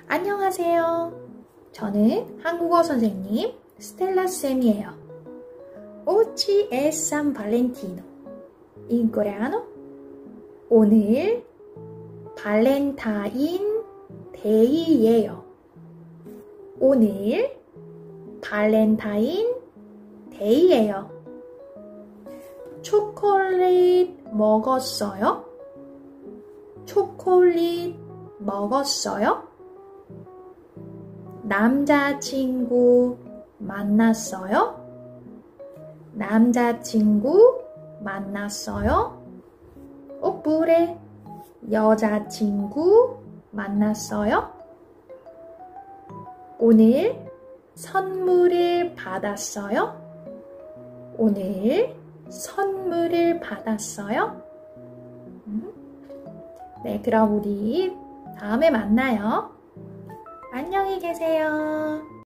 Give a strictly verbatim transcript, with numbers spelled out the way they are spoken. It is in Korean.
안녕하세요. 저는 한국어 선생님 스텔라 쌤이에요. Oggi è San Valentino. In coreano. 오늘 발렌타인 데이예요. 오늘 발렌타인 데이예요. 초콜릿 먹었어요? 초콜릿 먹었어요? 남자친구 만났어요? 남자친구 만났어요? oppure 여자친구 만났어요? 오늘 선물을 받았어요? 오늘 선물을 받았어요? 네, 그럼 우리 다음에 만나요. 안녕히 계세요.